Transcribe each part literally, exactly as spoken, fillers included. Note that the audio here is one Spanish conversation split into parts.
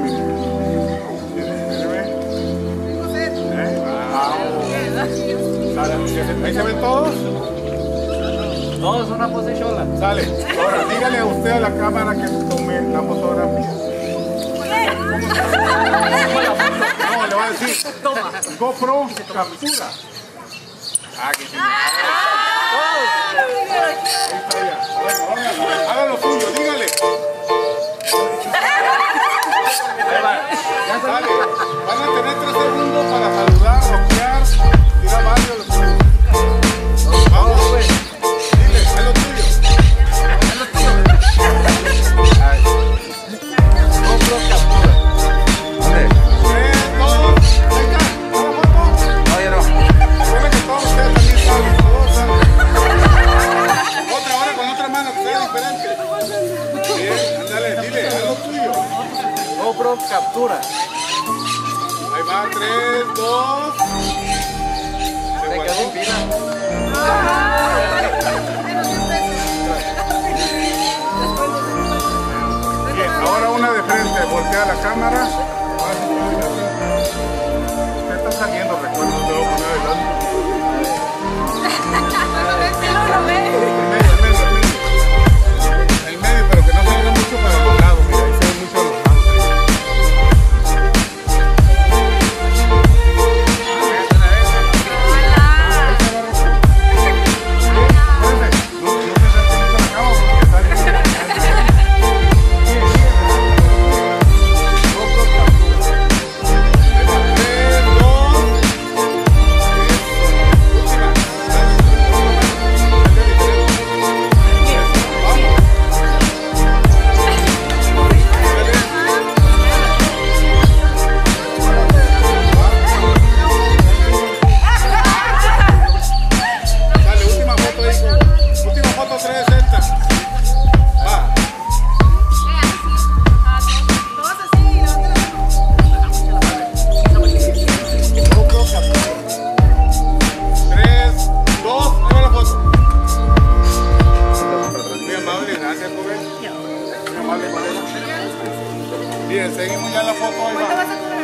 mire. ¿Ahí se ven todos? Todos una pose chola. Sale. Ahora, dígale a usted a la cámara que tome la fotografía. No, le voy a decir. GoPro captura. Ah, que sí. Bueno, haga lo suyo, dígale. Sale. Van a tener tres segundos para saludar, rockear, tirar varios. Vamos, pues. Dile, haz lo tuyo. Haz lo tuyo. GoPro captura. ¿Dónde? Tres, dos, venga, ¿una foto? No, ya no. Recuerda que todos ustedes también saben, todos saben. Otra, ahora con otra mano, que sea diferente. Bien, ándale, dile, haz lo tuyo. GoPro captura. Ahí va, tres, dos. Se Me quedó sin pila. Bien, ahora una de frente, voltea la cámara. Usted está saliendo, recuerdo, te voy a poner adelante. El medio, el medio, el medio. El medio, pero que no salga mucho para los lados, mira, ahí se ve mucho los lados. Bien, seguimos ya la foto, ahí va.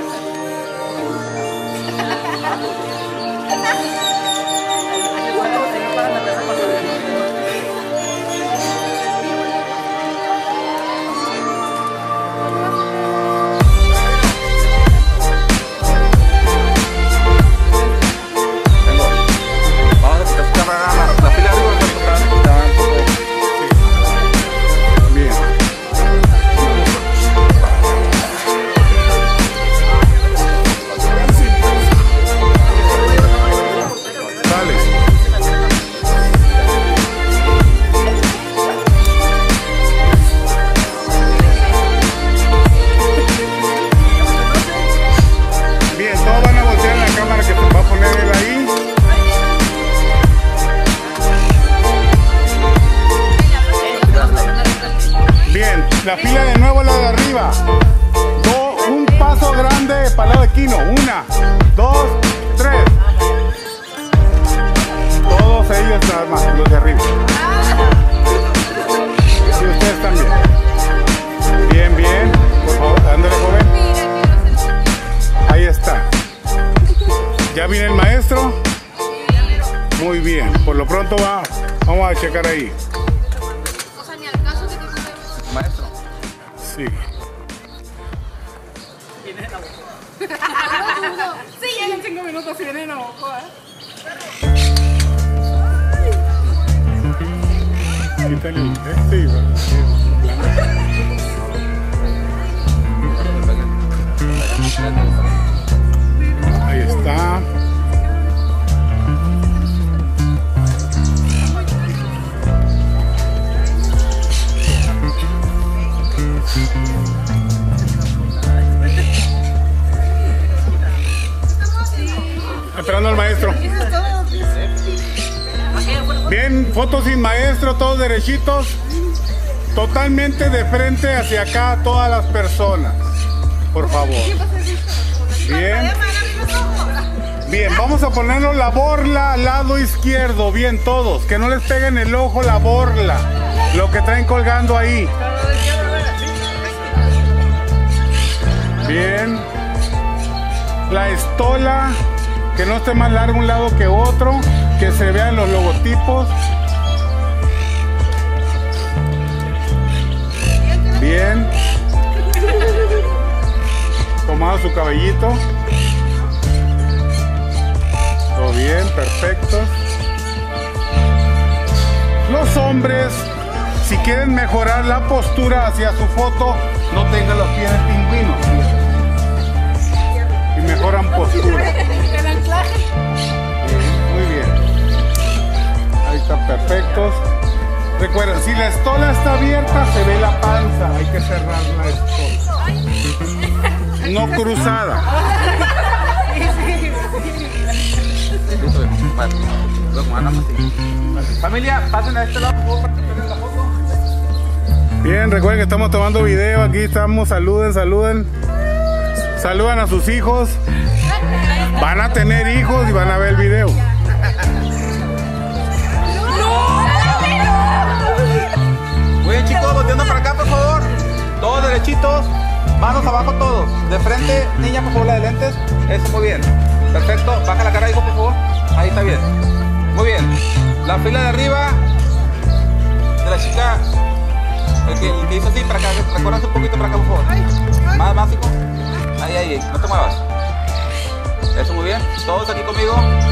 La fila de nuevo, la de arriba. Do, un paso grande para el lado de Kino. Una, dos, tres. Todos ellos nada más, los de arriba. Y ustedes también. Bien, bien. Por favor, ándale, joven. Ahí está. ¿Ya viene el maestro? Muy bien. Por lo pronto va, vamos a checar ahí. Maestro. Sí. Sí, ya en cinco minutos si viene Navajo, ¿eh? Quítale este y va. Ahí está. Esperando al maestro. Bien, fotos sin maestro, todos derechitos. Totalmente de frente hacia acá todas las personas. Por favor. Bien. Bien, vamos a ponernos la borla al lado izquierdo. Bien, todos. Que no les pegue en el ojo la borla. Lo que traen colgando ahí. Bien. La estola, que no esté más largo un lado que otro, que se vean los logotipos. Bien. Tomado su cabellito. Todo bien, perfecto. Los hombres, si quieren mejorar la postura hacia su foto, no tengan los pies de pingüino. Y mejoran postura. El anclaje. Muy bien. Ahí están perfectos. Recuerden, si la estola está abierta, se ve la panza. Hay que cerrar la estola. No cruzada. Familia, pasen a este lado, por favor, para que tomen la foto. Bien, recuerden que estamos tomando video. Aquí estamos. Saluden, saluden. Saludan a sus hijos. Van a tener hijos y van a ver el video. Muy bien, chicos, volteando para acá, por favor. Todos derechitos. Manos abajo todos. De frente, niña, por favor, la de lentes. Eso, muy bien. Perfecto. Baja la cara, hijo, por favor. Ahí está bien. Muy bien. La fila de arriba de la chica, el que, el que hizo así, para acá. Recuerdas un poquito para acá, por favor. Más, más, hijo. Ahí, ahí, ahí. No te muevas. Eso, muy bien. Todos aquí conmigo.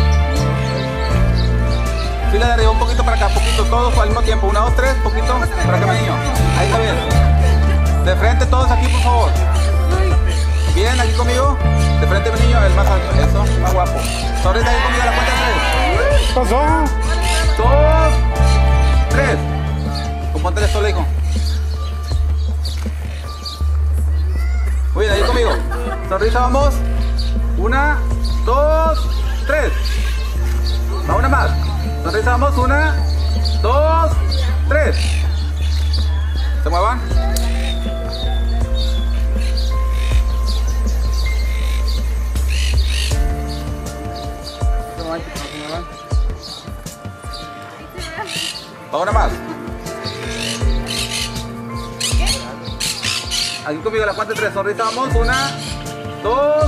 Fila de arriba, un poquito para acá, poquito. Todos al mismo tiempo. Una, dos, tres, poquito. Para acá, mi niño. Ahí está bien. De frente, todos aquí, por favor. Bien, aquí conmigo. De frente, mi niño, el más alto. Eso, más guapo. Sonrisa ahí conmigo a la cuenta de tres. ¿Qué pasó? Dos, tres. Componte el estola, hijo. Muy bien, ahí conmigo. Sonrisa, vamos. Una, dos, tres. Va una más. Sonrisa, vamos. Una, dos, tres. ¿Se muevan? Ahora más. Aquí conmigo la cuenta de tres. Sonrisa, vamos. Una, dos,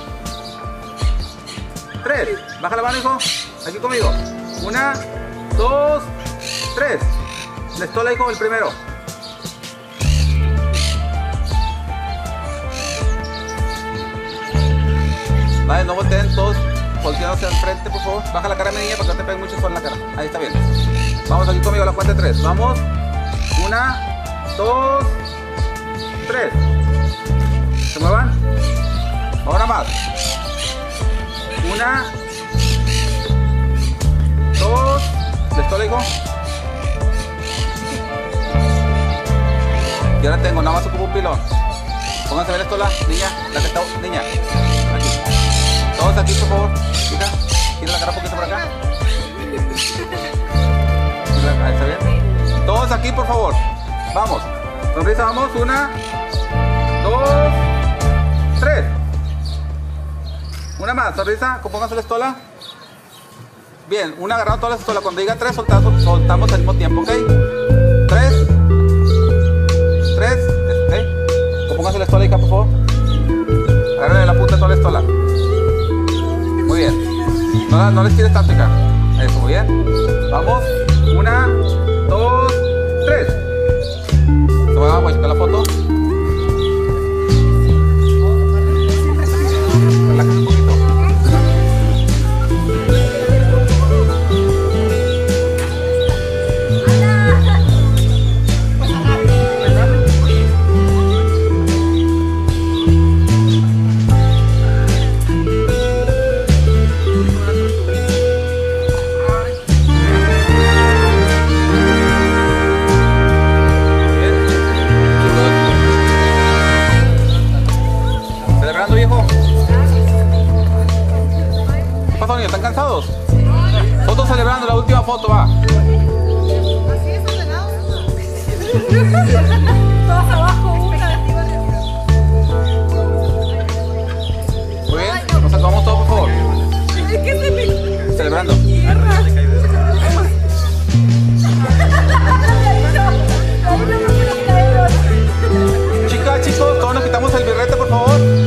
tres. Baja la mano, hijo. Aquí conmigo. Una, dos, tres. La estola, hijo, el primero. Vale, no volteen todos. Volteando hacia el frente, por favor. Baja la cara, mi niña, para que no te peguen mucho sol en la cara. Ahí está bien. Vamos aquí conmigo a la cuenta de tres. Vamos. Una, dos, tres. ¿Se muevan? Ahora más. Una, dos. ¿La estola, hijo? Ya la tengo, nada más ocupo un pilón. Pónganse a ver la estola, niña. La que está, niña. Aquí. Todos aquí, por favor. Hija, gira la cara un poquito por acá. Ahí está bien. Todos aquí, por favor. Vamos. Sonrisa, vamos. Una, dos, tres. Una más. Sonrisa, compónganse la estola. Bien, una agarrando todas las estolas. Cuando diga tres, soltamos, soltamos al mismo tiempo, ¿ok? Tres. Tres. ¿Ok? Compónganse la estola, hija, por favor. Agárrenle la punta de toda la estola. Muy bien. No, no les quieres tanto, hija. Eso, muy bien. Vamos. Una, dos, tres. Se va, voy a checar la foto. Relájate un poquito. ¿Están cansados? Fotos celebrando la última foto, va. Así es ordenado. Todos abajo, una. Muy bien, nos acabamos todos, por favor. Celebrando. Chicas, chicos, todos nos quitamos el birrete, por favor.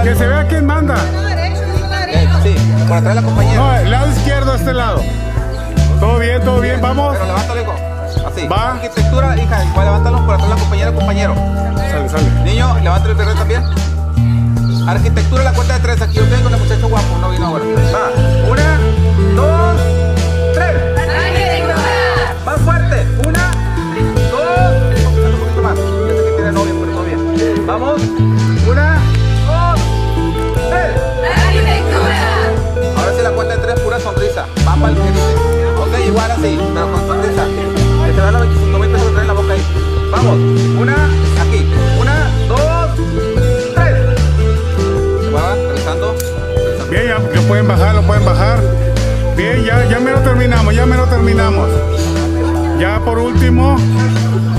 Que se vea quién manda. Eh, sí, por atrás de la compañera. No, el lado izquierdo, este lado. Todo bien, todo bien, vamos. Pero levántalo, hijo. Así. Va. Arquitectura, hija, igual levántalo por atrás de la compañera, compañero. Sale, sale. Niño, levántalo el perreo también. Arquitectura, la cuenta de tres. Aquí yo estoy con el muchacho guapo, no vino ahora. Va. Una, dos, tres. Más fuerte. Una, dos. Un poquito más. Yo sé que tiene novia, pero todo bien. Vamos. Una, dos, tres. Ahora sí la cuenta de tres, pura sonrisa. Va para el que dice. Ok, igual así, pero con sonrisa. Que se vean los veinticinco mil pesos que trae en la boca ahí. Vamos. Una, aquí. Una, dos, tres. Se va revisando. Bien, ya, lo pueden bajar, lo pueden bajar. Bien, ya, ya me lo terminamos, ya me lo terminamos. Ya por último,